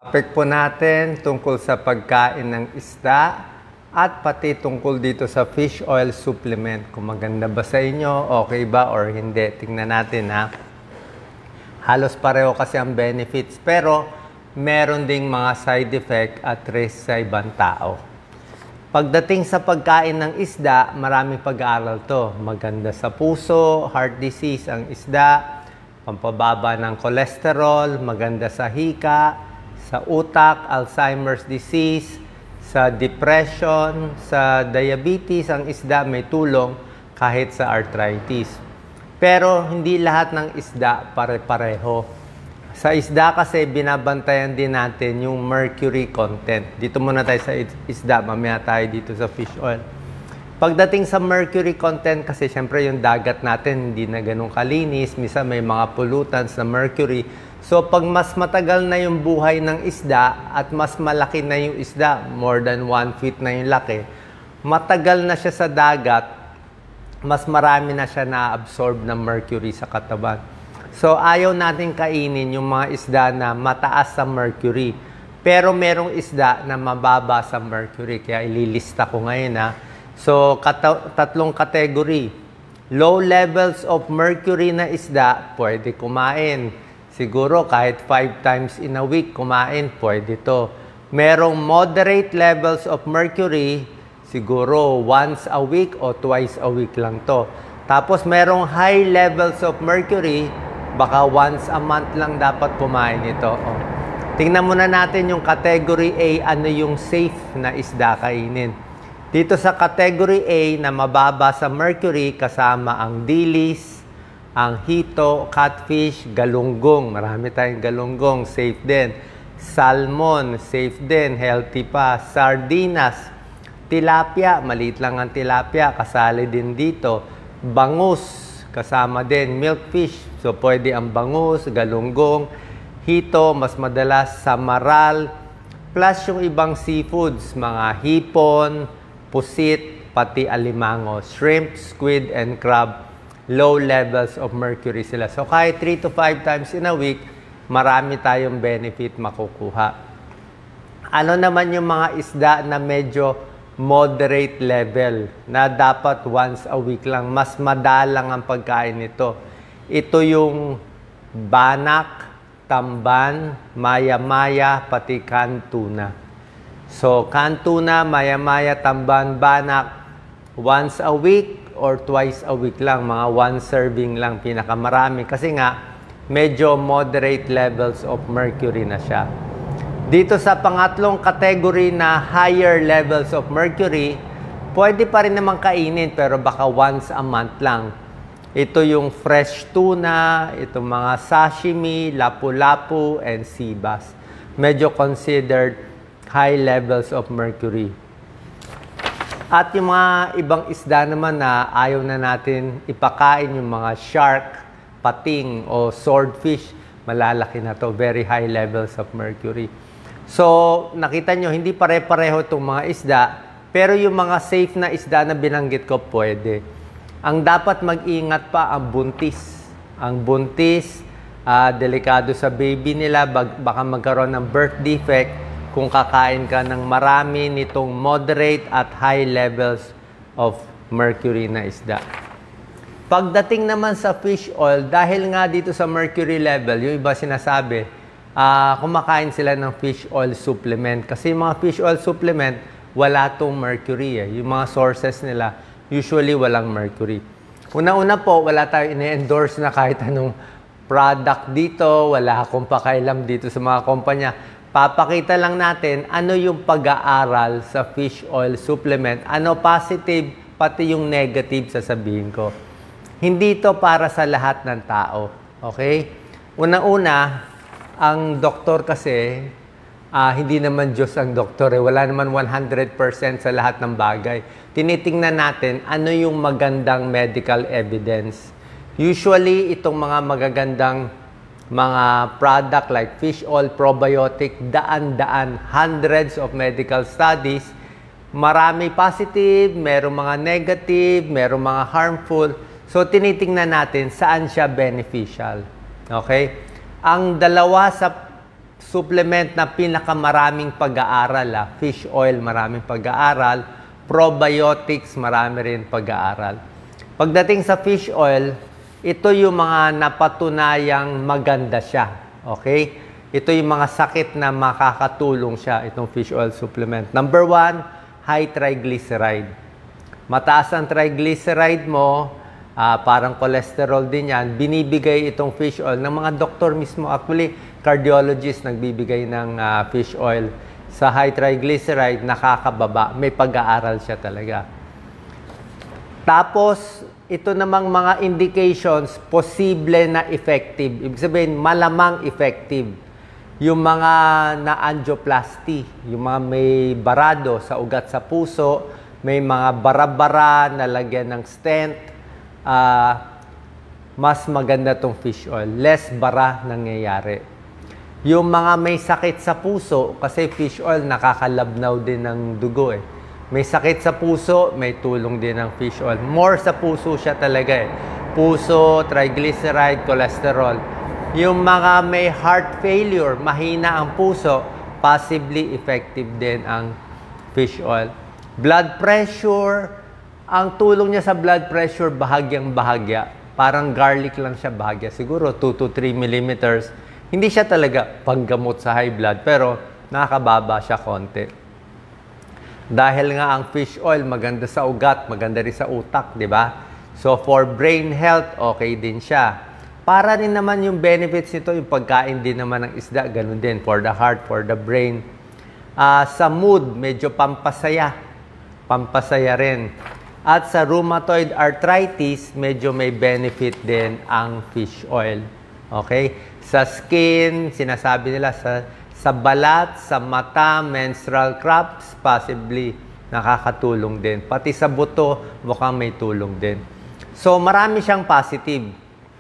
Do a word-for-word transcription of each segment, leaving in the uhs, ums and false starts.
Topic po natin tungkol sa pagkain ng isda at pati tungkol dito sa fish oil supplement. Kung maganda ba sa inyo, okay ba or hindi. Tingnan natin ha. Halos pareho kasi ang benefits pero meron ding mga side effect at risk sa ibang tao. Pagdating sa pagkain ng isda, maraming pag-aaral to. Maganda sa puso, heart disease ang isda, pampababa ng cholesterol, maganda sa hika, sa utak, Alzheimer's disease, sa depression, sa diabetes, ang isda may tulong kahit sa arthritis. Pero hindi lahat ng isda pare-pareho. Sa isda kasi binabantayan din natin yung mercury content. Dito muna tayo sa isda, mamaya tayo dito sa fish oil. Pagdating sa mercury content kasi syempre yung dagat natin hindi na ganun kalinis, minsan may mga pollutants na mercury. So, pag mas matagal na yung buhay ng isda at mas malaki na yung isda, more than one feet na yung laki, matagal na siya sa dagat, mas marami na siya na-absorb ng mercury sa katawan. So, ayaw natin kainin yung mga isda na mataas sa mercury. Pero merong isda na mababa sa mercury, kaya ililista ko ngayon ha. So, kata- tatlong category. Low levels of mercury na isda, pwede kumain. Siguro kahit five times in a week kumain, pwede to. Merong moderate levels of mercury, siguro once a week o twice a week lang to. Tapos merong high levels of mercury, baka once a month lang dapat kumain ito. Oh. Tingnan muna natin yung category A, ano yung safe na isda kainin. Dito sa category A na mababa sa mercury, kasama ang dilis, ang hito, catfish, galunggong. Marami tayong galunggong, safe din. Salmon, safe din, healthy pa. Sardinas, tilapia, maliit lang ang tilapia, kasali din dito. Bangus, kasama din. Milkfish, so pwede ang bangus, galunggong. Hito, mas madalas samaral. Plus yung ibang seafoods, mga hipon, pusit, pati alimango. Shrimp, squid, and crab. Low levels of mercury sila. So, kahit three to five times in a week, marami tayong benefit makukuha. Ano naman yung mga isda na medyo moderate level, na dapat once a week lang, mas madalang ang pagkain nito. Ito yung banak, tamban, maya-maya, pati canned tuna. So, canned tuna, maya-maya, tamban, banak, once a week, or twice a week lang, mga one serving lang pinakamarami kasi nga medyo moderate levels of mercury na siya. Dito sa pangatlong category na higher levels of mercury, pwede pa rin naman kainin pero baka once a month lang. Ito yung fresh tuna, itong mga sashimi, lapu-lapu, and sea bass. Medyo considered high levels of mercury. At yung mga ibang isda naman na ayaw na natin ipakain, yung mga shark, pating, o swordfish, malalaki na to, very high levels of mercury. So, nakita nyo, hindi pare-pareho itong mga isda, pero yung mga safe na isda na binanggit ko, pwede. Ang dapat mag-ingat pa, ang buntis. Ang buntis, uh, delikado sa baby nila, baka magkaroon ng birth defect, kung kakain ka ng marami nitong moderate at high levels of mercury na isda. Pagdating naman sa fish oil, dahil nga dito sa mercury level, yung iba sinasabi, uh, kumakain sila ng fish oil supplement. Kasi yung mga fish oil supplement, wala tong mercury. Eh. Yung mga sources nila, usually walang mercury. Una-una po, wala tayong ini-endorse na kahit anong product dito, wala akong pakailam dito sa mga kumpanya. Papakita lang natin ano yung pag-aaral sa fish oil supplement. Ano positive, pati yung negative sasabihin ko. Hindi ito para sa lahat ng tao. Okay? Una-una, ang doktor kasi, uh, hindi naman Diyos ang doktor. Eh. Wala naman one hundred percent sa lahat ng bagay. Tinitingnan natin ano yung magandang medical evidence. Usually, itong mga magagandang mga product like fish oil, probiotic, daan-daan, hundreds of medical studies. Marami positive, merong mga negative, merong mga harmful. So, tinitingnan natin saan siya beneficial. Okay? Ang dalawa sa supplement na pinakamaraming pag-aaral. Ah. Fish oil, maraming pag-aaral. Probiotics, marami rin pag-aaral. Pagdating sa fish oil, ito yung mga napatunayang maganda siya. Okay? Ito yung mga sakit na makakatulong siya, itong fish oil supplement. Number one, high triglyceride. Mataas ang triglyceride mo, uh, parang cholesterol din yan, binibigay itong fish oil ng mga doktor mismo. Actually, cardiologist nagbibigay ng uh, fish oil. Sa high triglyceride, nakakababa. May pag-aaral siya talaga. Tapos, ito namang mga indications, posible na effective. Ibig sabihin, malamang effective. Yung mga na-angioplasty, yung mga may barado sa ugat sa puso, may mga bara-bara na lagyan ng stent, uh, mas maganda tong fish oil. Less bara nangyayari. Yung mga may sakit sa puso, kasi fish oil nakakalabnaw din ng dugo eh. May sakit sa puso, may tulong din ng fish oil. More sa puso siya talaga eh. Puso, triglyceride, cholesterol. Yung mga may heart failure, mahina ang puso, possibly effective din ang fish oil. Blood pressure, ang tulong niya sa blood pressure, bahagyang bahagya. Parang garlic lang siya bahagya. Siguro two to three millimeters. Hindi siya talaga panggamot sa high blood, pero nakakababa siya konti. Dahil nga ang fish oil maganda sa ugat, maganda rin sa utak, di ba? So for brain health, okay din siya. Para rin naman yung benefits nito, yung pagkain din naman ng isda, ganun din, for the heart, for the brain. Uh, sa mood, medyo pampasaya. Pampasaya rin. At sa rheumatoid arthritis, medyo may benefit din ang fish oil. Okay? Sa skin, sinasabi nila, sa, sa balat, sa mata, menstrual cramps, possibly nakakatulong din. Pati sa buto, mukhang may tulong din. So, marami siyang positive.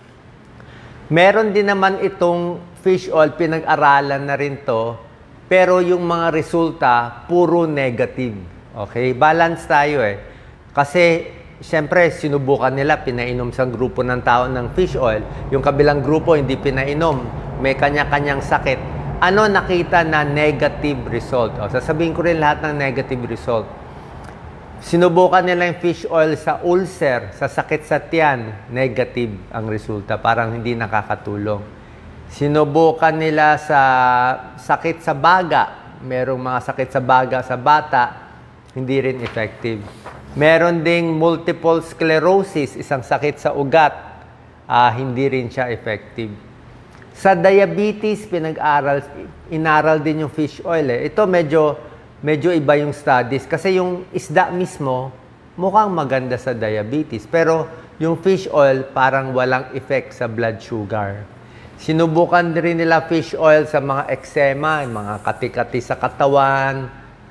Meron din naman itong fish oil, pinag-aralan na rin to, pero yung mga resulta, puro negative. Okay? Balance tayo eh. Kasi, siyempre, sinubukan nila, pinainom sa grupo ng tao ng fish oil. Yung kabilang grupo, hindi pinainom. May kanya-kanyang sakit. Ano nakita na negative result? O, sasabihin ko rin lahat ng negative result. Sinubukan nila yung fish oil sa ulcer, sa sakit sa tiyan, negative ang resulta, parang hindi nakakatulong. Sinubukan nila sa sakit sa baga, merong mga sakit sa baga sa bata, hindi rin effective. Meron ding multiple sclerosis, isang sakit sa ugat, uh, hindi rin siya effective. Sa diabetes, pinag-aral, inaral din yung fish oil. Eh. Ito medyo... Medyo iba yung studies kasi yung isda mismo mukhang maganda sa diabetes pero yung fish oil parang walang effect sa blood sugar. Sinubukan rin nila fish oil sa mga eczema, mga kati-kati sa katawan,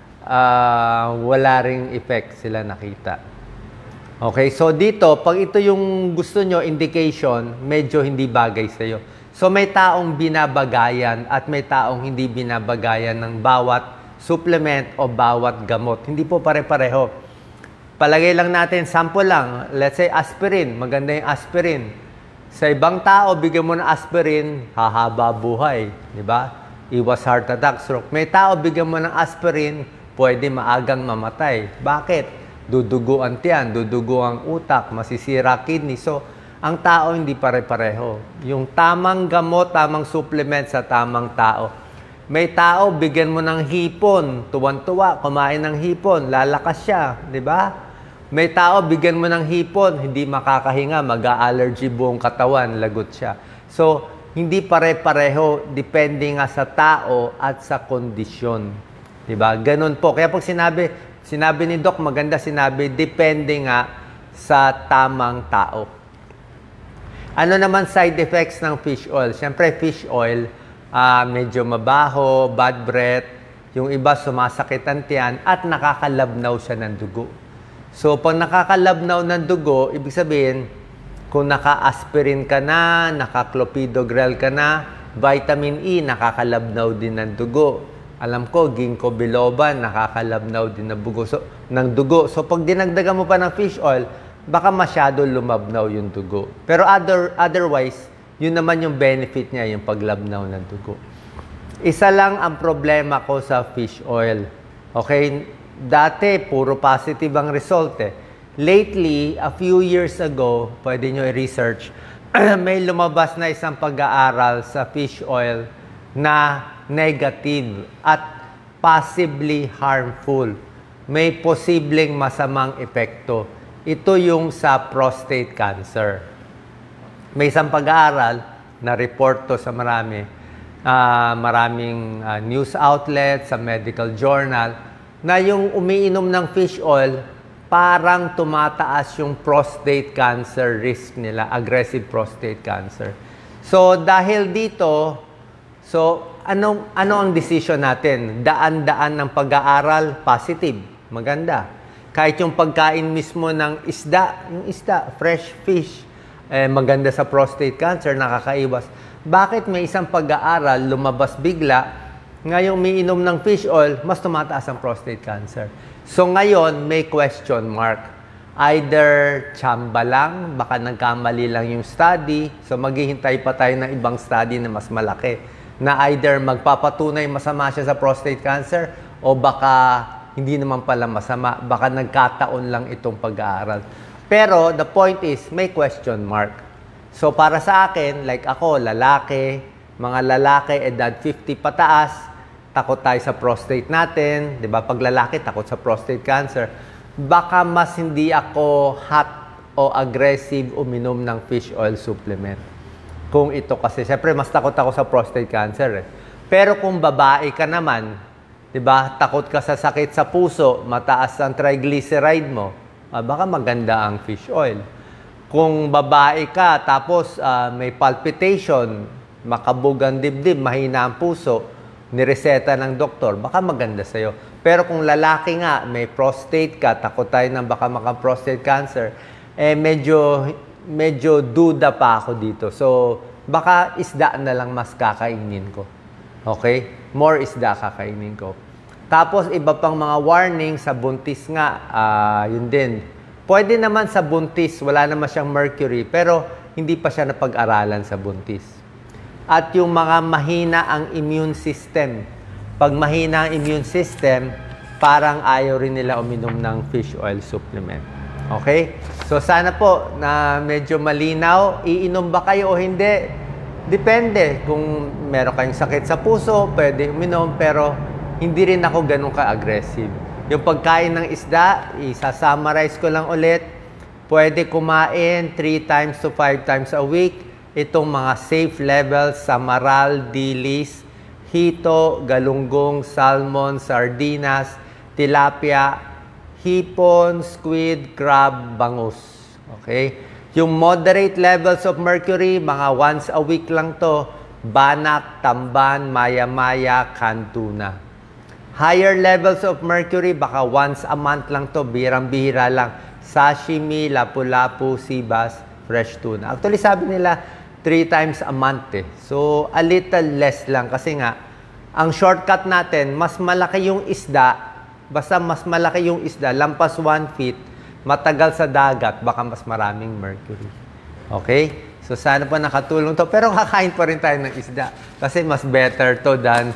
uh, wala ring effect sila nakita. Okay, so dito, pag ito yung gusto nyo, indication, medyo hindi bagay sa'yo. So may taong binabagayan at may taong hindi binabagayan ng bawat supplement o bawat gamot. Hindi po pare-pareho. Palagay lang natin, sample lang. Let's say aspirin. Maganda yung aspirin. Sa ibang tao, bigyan mo ng aspirin, hahaba buhay. Di ba? Iwas heart attack, stroke. May tao, bigyan mo ng aspirin, pwede maagang mamatay. Bakit? Dudugo ang tiyan, dudugo ang utak, masisira kidney. So, ang tao hindi pare-pareho. Yung tamang gamot, tamang supplement sa tamang tao. May tao, bigyan mo ng hipon, tuwan-tuwa, kumain ng hipon, lalakas siya, di ba? May tao, bigyan mo ng hipon, hindi makakahinga, mag-a-allergy buong katawan, lagot siya. So, hindi pare-pareho, depende nga sa tao at sa kondisyon. Di ba? Ganun po. Kaya pag sinabi, sinabi ni Doc, maganda sinabi, depende nga sa tamang tao. Ano naman side effects ng fish oil? Siyempre, fish oil, Uh, medyo mabaho, bad breath, yung iba sumasakit ang tiyan at nakakalabnaw siya ng dugo. So, pag nakakalabnaw ng dugo, ibig sabihin, kung naka-aspirin ka na, naka-clopidogrel ka na, vitamin E, nakakalabnaw din ng dugo. Alam ko, ginkgo biloba, nakakalabnaw din ng dugo. So, ng dugo. So, pag dinagdagan mo pa ng fish oil, baka masyado lumabnaw yung dugo. Pero other, otherwise, yun naman yung benefit niya, yung paglabnaw ng dugo. Isa lang ang problema ko sa fish oil. Okay? Dati, puro positive ang result eh. Lately, a few years ago, pwede nyo i-research, may lumabas na isang pag-aaral sa fish oil na negative at possibly harmful. May posibleng masamang epekto. Ito yung sa prostate cancer. May isang pag-aaral na report to sa marami, uh, maraming uh, news outlets, sa medical journal, na yung umiinom ng fish oil, parang tumataas yung prostate cancer risk nila, aggressive prostate cancer. So, dahil dito, so, ano, ano ang decision natin? Daan-daan ng pag-aaral, positive, maganda. Kahit yung pagkain mismo ng isda, yung isda, fresh fish, eh, maganda sa prostate cancer, nakakaiwas. Bakit may isang pag-aaral, lumabas bigla, ngayong umiinom ng fish oil, mas tumataas ang prostate cancer? So ngayon, may question mark. Either tsamba lang, baka nagkamali lang yung study, so maghihintay pa tayo ng ibang study na mas malaki, na either magpapatunay masama siya sa prostate cancer, o baka hindi naman pala masama, baka nagkataon lang itong pag-aaral. Pero the point is, may question mark. So para sa akin, like ako, lalaki, mga lalaki, edad fifty pataas, takot tayo sa prostate natin, di ba? Pag lalaki, takot sa prostate cancer. Baka mas hindi ako hot o aggressive uminom ng fish oil supplement. Kung ito kasi, syempre mas takot ako sa prostate cancer eh. Pero kung babae ka naman, di ba? Takot ka sa sakit sa puso, mataas ang triglyceride mo, ah, baka maganda ang fish oil. Kung babae ka, tapos uh, may palpitation, makabog ang dibdib, mahina ang puso, nireseta ng doktor, baka maganda sa'yo. Pero kung lalaki nga, may prostate ka, takot tayo ng baka maka-prostate cancer, eh medyo, medyo duda pa ako dito. So, baka isda na lang mas kakainin ko. Okay? More isda kakainin ko. Tapos, iba pang mga warning sa buntis nga, uh, yun din. Pwede naman sa buntis, wala naman siyang mercury, pero hindi pa siya napag-aralan sa buntis. At yung mga mahina ang immune system. Pag mahina ang immune system, parang ayaw rin nila uminom ng fish oil supplement. Okay? So sana po na medyo malinaw, iinom ba kayo o hindi? Depende. Kung meron kayong sakit sa puso, pwede uminom, pero hindi rin ako ganun ka-aggressive. Yung pagkain ng isda, isa-summarize ko lang ulit, pwede kumain three times to five times a week. Itong mga safe levels sa maral, dilis, hito, galunggong, salmon, sardinas, tilapia, hipon, squid, crab, bangus. Okay? Yung moderate levels of mercury, mga once a week lang to, banak, tamban, maya-maya, kantuna. Higher levels of mercury, baka once a month lang to, birang-bihira lang, sashimi, lapu-lapu, sibas, fresh tuna. Actually, sabi nila, three times a month eh. So, a little less lang. Kasi nga, ang shortcut natin, mas malaki yung isda, basta mas malaki yung isda, lampas one feet, matagal sa dagat, baka mas maraming mercury. Okay? So, sana po nakatulong to. Pero kakain pa rin tayo ng isda. Kasi mas better to than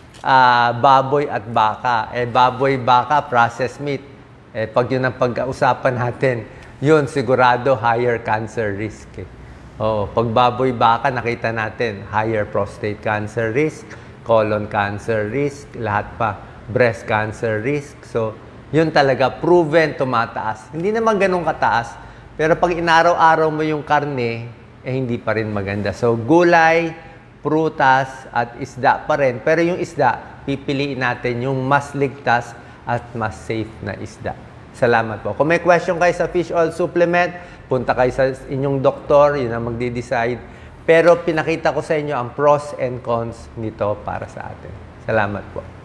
uh, baboy at baka. Eh, baboy, baka, processed meat. Eh, pag yun ang pag-uusapan natin, yun, sigurado higher cancer risk eh. Oh, pag baboy baka, nakita natin, higher prostate cancer risk, colon cancer risk, lahat pa, breast cancer risk. So, yun talaga, proven tumataas. Hindi naman ganun kataas, pero pag inaraw-araw mo yung karne, eh hindi pa rin maganda. So, gulay, prutas, at isda pa rin. Pero yung isda, pipiliin natin yung mas ligtas at mas safe na isda. Salamat po. Kung may question kayo sa fish oil supplement, punta kayo sa inyong doktor, yun ang magde-decide. Pero pinakita ko sa inyo ang pros and cons nito para sa atin. Salamat po.